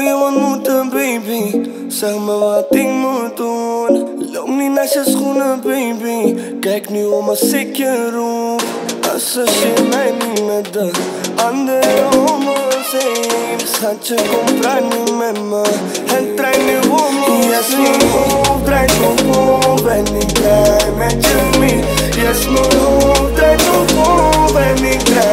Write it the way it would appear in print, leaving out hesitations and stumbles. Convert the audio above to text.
je ontmoeten, baby? Zeg me wat ik moet doen. Loop niet naast je schoenen, baby. Kijk nu om als ik je roep. Associeer mij niet met de anderen om ons heen. Schatje, kom praat niet met me. Het draait nu om ons. Yes, mijn hoofd draait op, ben ik blij met je mee. Yes, mijn hoofd draait op, ben ik blij